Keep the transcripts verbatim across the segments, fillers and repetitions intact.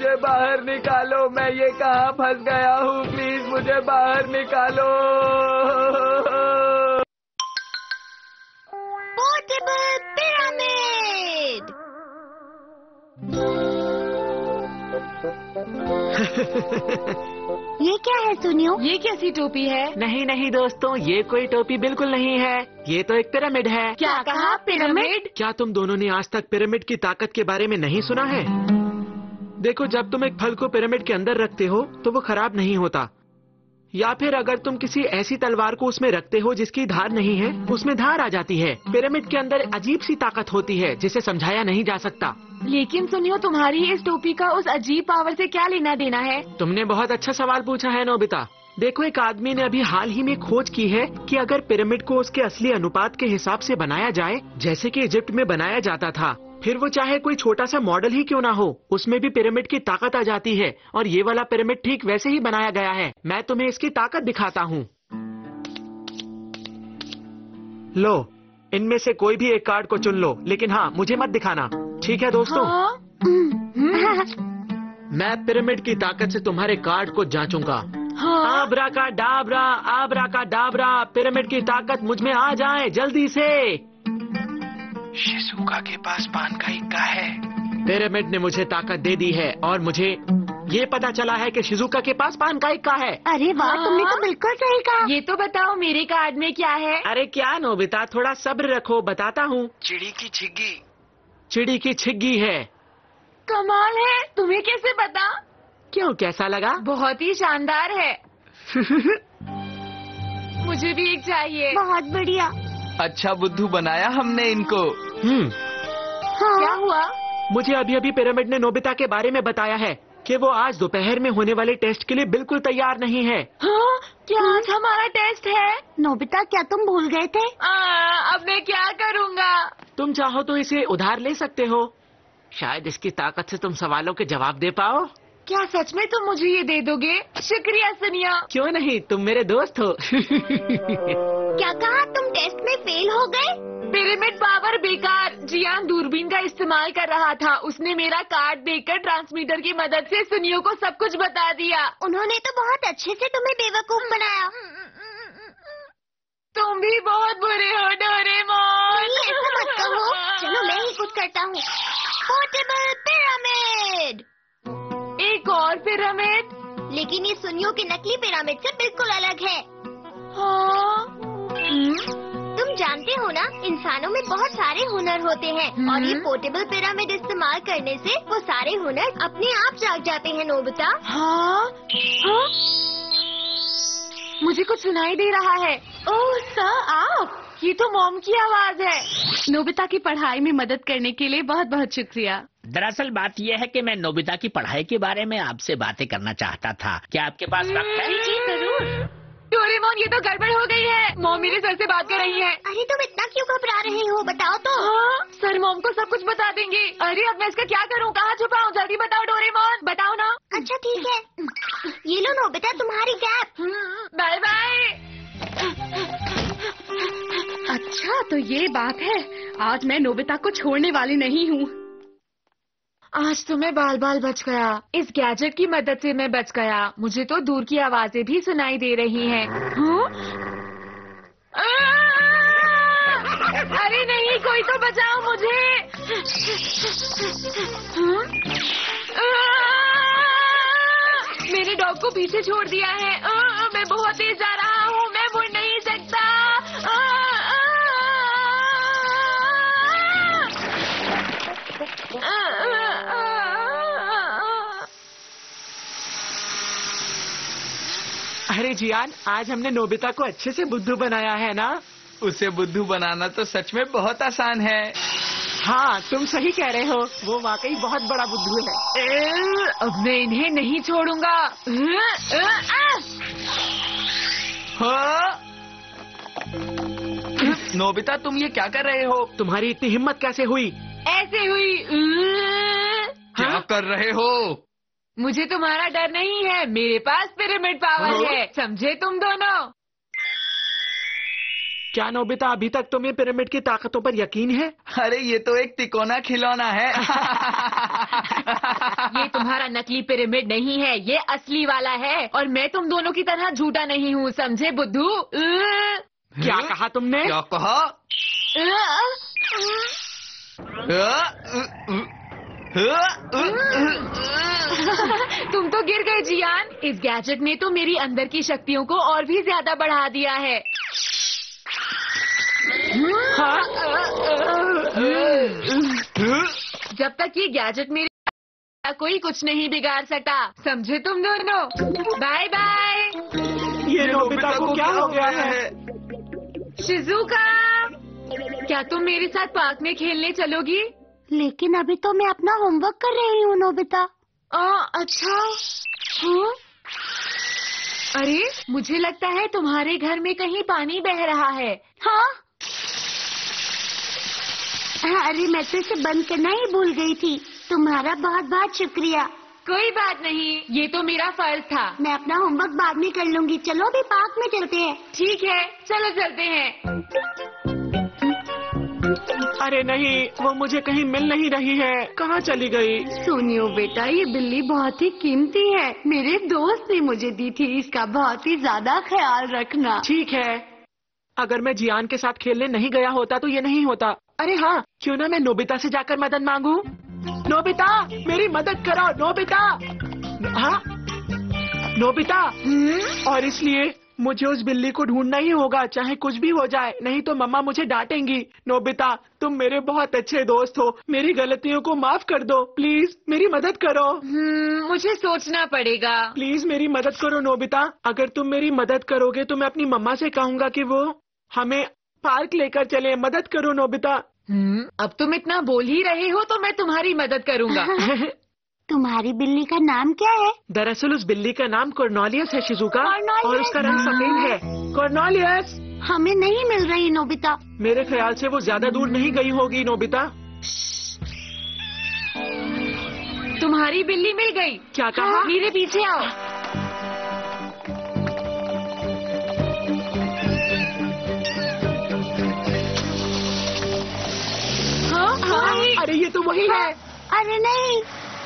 मुझे बाहर निकालो, मैं ये कहाँ फंस गया हूँ, प्लीज मुझे बाहर निकालो। Portable pyramid. ये क्या है सुनियो? ये कैसी टोपी है? नहीं नहीं दोस्तों, ये कोई टोपी बिल्कुल नहीं है, ये तो एक पिरामिड है। क्या कहा? पिरामिड? क्या तुम दोनों ने आज तक पिरामिड की ताकत के बारे में नहीं सुना है? देखो, जब तुम एक फल को पिरामिड के अंदर रखते हो तो वो खराब नहीं होता, या फिर अगर तुम किसी ऐसी तलवार को उसमें रखते हो जिसकी धार नहीं है, उसमें धार आ जाती है। पिरामिड के अंदर अजीब सी ताकत होती है जिसे समझाया नहीं जा सकता। लेकिन सुनियो, तुम्हारी इस टोपी का उस अजीब पावर से क्या लेना देना है? तुमने बहुत अच्छा सवाल पूछा है नोबिता। देखो, एक आदमी ने अभी हाल ही में खोज की है कि अगर पिरामिड को उसके असली अनुपात के हिसाब से बनाया जाए, जैसे कि इजिप्ट में बनाया जाता था, फिर वो चाहे कोई छोटा सा मॉडल ही क्यों ना हो, उसमें भी पिरामिड की ताकत आ जाती है। और ये वाला पिरामिड ठीक वैसे ही बनाया गया है। मैं तुम्हें इसकी ताकत दिखाता हूँ। लो, इनमें से कोई भी एक कार्ड को चुन लो, लेकिन हाँ, मुझे मत दिखाना, ठीक है दोस्तों? हाँ? मैं पिरामिड की ताकत से तुम्हारे कार्ड को जांचूंगा। हाँ? आबरा का डाबरा, आबरा का डाबरा, पिरामिड की ताकत मुझ में आ जाए जल्दी से। शिज़ुका के पास पान का इक्का है। पिरामिड ने मुझे ताकत दे दी है और मुझे ये पता चला है कि शिज़ुका के पास पान का इक्का है। अरे वाह, हाँ? तुमने तो बिल्कुल सही कहा। ये तो बताओ मेरे कार्ड में क्या है? अरे क्या नोबिता, थोड़ा सब्र रखो, बताता हूँ। चिड़ी की छिग्गी। चिड़ी की छिग्गी है। कमाल है, तुम्हें कैसे पता? क्यों, कैसा लगा? बहुत ही शानदार है। मुझे भी एक चाहिए। बहुत बढ़िया। अच्छा बुद्धू बनाया हमने इनको। हम्म हाँ। क्या हुआ? मुझे अभी अभी पिरामिड ने नोबिता के बारे में बताया है कि वो आज दोपहर में होने वाले टेस्ट के लिए बिल्कुल तैयार नहीं है। हाँ? क्या आज हमारा टेस्ट है? नोबिता, क्या तुम भूल गए थे? आ, अब मैं क्या करूँगा? तुम चाहो तो इसे उधार ले सकते हो, शायद इसकी ताकत से तुम सवालों के जवाब दे पाओ। क्या सच में तुम मुझे ये दे दोगे? शुक्रिया सुनिया। क्यों नहीं, तुम मेरे दोस्त हो। क्या कहा? तुम टेस्ट में फेल हो गए? पिरामिड पावर बेकार। जियान दूरबीन का इस्तेमाल कर रहा था, उसने मेरा कार्ड देखकर ट्रांसमीटर की मदद से सुनियो को सब कुछ बता दिया। उन्होंने तो बहुत अच्छे से तुम्हें बेवकूफ बनाया। तुम भी बहुत बुरे हो डोरेमोन। नहीं, ऐसा मत कहो। चलो मैं ही कुछ करता हूँ। Portable pyramid. एक और पिरामिड? लेकिन ये सुनियो के नकली पिरामिड से बिल्कुल अलग है। हाँ? तुम जानते हो ना, इंसानों में बहुत सारे हुनर होते हैं और ये पोर्टेबल पिरामिड इस्तेमाल करने से वो सारे हुनर अपने आप जाग जाते हैं नोबिता। हाँ? हाँ? मुझे कुछ सुनाई दे रहा है। ओह सर, आप, ये तो मॉम की आवाज है। नोबिता की पढ़ाई में मदद करने के लिए बहुत बहुत शुक्रिया। दरअसल बात यह है कि मैं नोबिता की पढ़ाई के बारे में आपसे बातें करना चाहता था। क्या आपके पास वक्त है? जी जरूर। डोरेमोन, ये तो गड़बड़ हो गई है। मॉम मेरे सर से बात कर रही है। अरे तुम इतना क्यों घबरा रहे हो, बताओ तो। हाँ? सर मॉम को सब कुछ बता देंगे। अरे अब मैं इसका क्या करूँ, कहाँ छुपाऊँ? जल्दी बताओ डोरेमोन, बताओ ना। अच्छा ठीक है, ये लो नोबिता तुम्हारी कैप। Bye bye. अच्छा तो ये बात है, आज मैं नोबिता को छोड़ने वाली नहीं हूँ। आज तो मैं बाल बाल बच गया। इस गैजेट की मदद से मैं बच गया। मुझे तो दूर की आवाजें भी सुनाई दे रही हैं। हाँ? अरे नहीं, कोई तो बचाओ मुझे। हाँ? मैंने डॉग को पीछे छोड़ दिया है। आ, मैं बहुत तेज जा रहा हूँ, मैं मुड़ नहीं सकता। आ, आ, आ, आ, अरे जियान, आज हमने नोबिता को अच्छे से बुद्धू बनाया है ना? उसे बुद्धू बनाना तो सच में बहुत आसान है। हाँ, तुम सही कह रहे हो, वो वाकई बहुत बड़ा बुद्धू है। ए, अब मैं इन्हें नहीं छोड़ूंगा। हाँ? नोबिता, तुम ये क्या कर रहे हो? तुम्हारी इतनी हिम्मत कैसे हुई? ऐसे हुई। क्या हाँ? कर रहे हो? मुझे तुम्हारा डर नहीं है, मेरे पास पिरामिड पावर है, समझे तुम दोनों? क्या नोबिता, अभी तक तुम्हें पिरामिड की ताकतों पर यकीन है? अरे ये तो एक तिकोना खिलौना है। ये तुम्हारा नकली पिरामिड नहीं है, ये असली वाला है। और मैं तुम दोनों की तरह झूठा नहीं हूँ, समझे बुद्धू? क्या कहा तुमने? क्या कहा? तुम तो गिर गए जियान। इस गैजेट ने तो मेरी अंदर की शक्तियों को और भी ज्यादा बढ़ा दिया है। हाँ? जब तक ये गैजेट मेरे कोई कुछ नहीं बिगाड़ सकता, समझे तुम दोनों? Bye bye. ये नोबिता को क्या हो गया है? शिजुका, क्या तुम मेरे साथ पार्क में खेलने चलोगी? लेकिन अभी तो मैं अपना होमवर्क कर रही हूँ नोबिता। आ, अच्छा। हाँ? अरे, मुझे लगता है तुम्हारे घर में कहीं पानी बह रहा है। हाँ? हाँ, अरे मैं तो इसे बंद करना ही भूल गई थी। तुम्हारा बहुत बहुत शुक्रिया। कोई बात नहीं, ये तो मेरा फर्ज था। मैं अपना होमवर्क बाद में कर लूंगी। चलो अभी पार्क में चलते हैं। ठीक है, चलो चलते हैं। अरे नहीं, वो मुझे कहीं मिल नहीं रही है। कहाँ चली गई? सुनियो बेटा, ये बिल्ली बहुत ही कीमती है। मेरे दोस्त ने मुझे दी थी। इसका बहुत ही ज्यादा ख्याल रखना। ठीक है, अगर मैं जियान के साथ खेलने नहीं गया होता तो ये नहीं होता। अरे हाँ, क्यों ना मैं नोबिता से जाकर मदद मांगू? नोबिता, मेरी मदद करो नोबिता। हाँ? नोबिता, और इसलिए मुझे उस बिल्ली को ढूंढना ही होगा, चाहे कुछ भी हो जाए, नहीं तो मम्मा मुझे डांटेंगी। नोबिता, तुम मेरे बहुत अच्छे दोस्त हो, मेरी गलतियों को माफ कर दो, प्लीज मेरी मदद करो। हम्म, मुझे सोचना पड़ेगा। प्लीज मेरी मदद करो नोबिता। अगर तुम मेरी मदद करोगे तो मैं अपनी मम्मा से कहूँगा कि वो हमें पार्क लेकर चले। मदद करो नोबिता। हम्म, अब तुम इतना बोल ही रहे हो तो मैं तुम्हारी मदद करूँगा। तुम्हारी बिल्ली का नाम क्या है? दरअसल उस बिल्ली का नाम कॉर्नेलियस है शिजुका, कॉर्नेलियस? और उसका रंग सफेद है। कॉर्नेलियस, हमें नहीं मिल रही नोबिता। मेरे ख्याल से वो ज्यादा दूर नहीं गई होगी नोबिता। तुम्हारी बिल्ली मिल गई। क्या कहा? मेरे पीछे आओ। हाँ, हाँ, अरे ये तो वही है। अरे नहीं।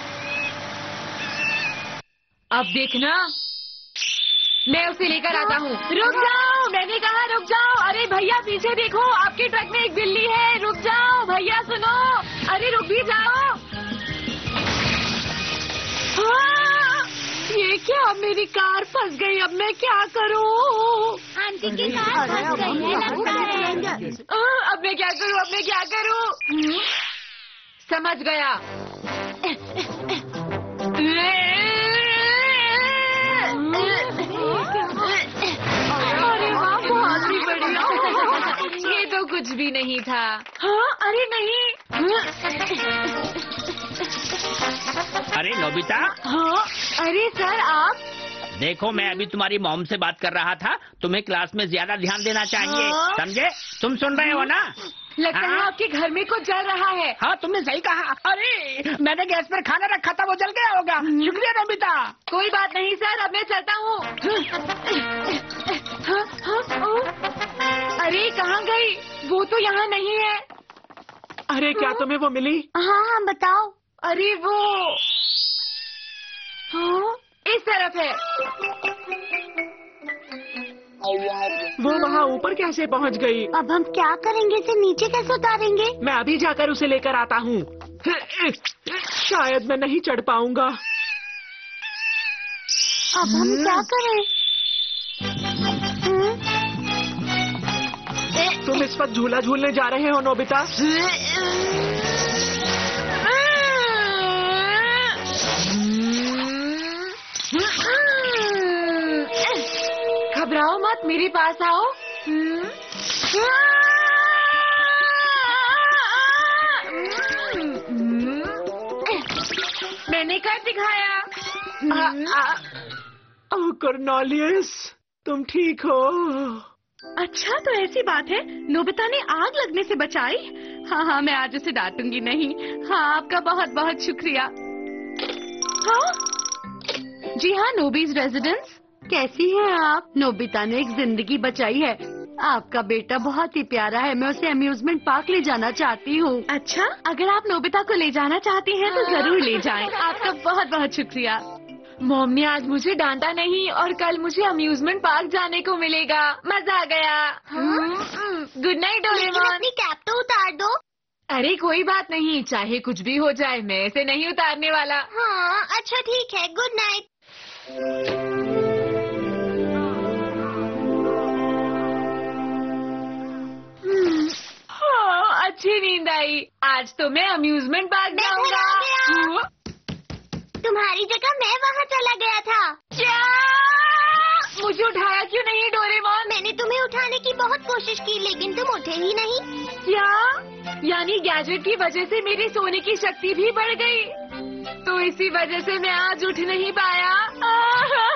अब देखना, मैं उसे लेकर आता हूँ। रुक जाओ, मैंने कहा रुक जाओ। अरे भैया पीछे देखो, आपके ट्रक में एक बिल्ली है। रुक जाओ भैया, सुनो। अरे रुक भी जाओ। हाँ, ये क्या, मेरी कार फंस गई। अब मैं क्या करूँ? आंटी की कार फंस गई है लगता है। आ, अब मैं क्या करूँ? अब मैं क्या करूँ? समझ गया। अरे वाह, बहुत ही बढ़िया। ये तो कुछ भी नहीं था। हाँ, अरे नहीं। अरे नोबिता, हाँ, अरे सर आप। देखो मैं अभी तुम्हारी मॉम से बात कर रहा था। तुम्हें क्लास में ज्यादा ध्यान देना चाहिए, हाँ? समझे? तुम सुन रहे हो ना? लगता है हाँ? आपके घर में कुछ जल रहा है। हाँ, तुमने सही कहा। अरे मैंने गैस पर खाना रखा था, वो जल गया होगा। शुक्रिया नोबिता। कोई बात नहीं सर, अब मैं चलता हूँ। हाँ, हाँ, ओ, अरे कहाँ गई? वो तो यहाँ नहीं है। अरे क्या तुम्हें वो मिली? हाँ हाँ बताओ। अरे वो, हाँ, इस तरफ है। वो वहाँ ऊपर कैसे पहुँच गई? अब हम क्या करेंगे? इसे नीचे कैसे उतारेंगे? मैं अभी जाकर उसे लेकर आता हूँ। शायद मैं नहीं चढ़ पाऊंगा। अब हम क्या करें? हम्म? तुम इस पर झूला झूलने जा रहे हो नोबिता? घबराओ मत, मेरे पास आओ। मैंने कर दिखाया। ओह कॉर्नेलियस, तुम ठीक हो? अच्छा, तो ऐसी बात है, नोबिता ने आग लगने से बचाई। हाँ हाँ, मैं आज उसे डांटूंगी नहीं। हाँ, आपका बहुत बहुत शुक्रिया। हाँ? जी हाँ, नोबीज रेजिडेंस। कैसी हैं आप? नोबिता ने एक जिंदगी बचाई है। आपका बेटा बहुत ही प्यारा है, मैं उसे अम्यूजमेंट पार्क ले जाना चाहती हूँ। अच्छा, अगर आप नोबिता को ले जाना चाहती हैं तो जरूर ले जाएं। आपका बहुत बहुत शुक्रिया। मॉम ने आज मुझे डांटा नहीं और कल मुझे अम्यूजमेंट पार्क जाने को मिलेगा। मजा आ गया। Good night Doraemon. अपनी कैप तो उतार दो। अरे कोई बात नहीं, चाहे कुछ भी हो जाए मैं इसे नहीं उतारने वाला। हाँ अच्छा ठीक है, गुड नाइट। हाँ, अच्छी नींद आई। आज तो मैं अम्यूजमेंट पार्क मैं घर जाऊंगा। आ गया। तुम्हारी जगह मैं वहाँ चला गया था। क्या? मुझे उठाया क्यों नहीं डोरेमोन? मैंने तुम्हें उठाने की बहुत कोशिश की लेकिन तुम उठे ही नहीं। क्या? यानी गैजेट की वजह से मेरी सोने की शक्ति भी बढ़ गई, तो इसी वजह से मैं आज उठ नहीं पाया।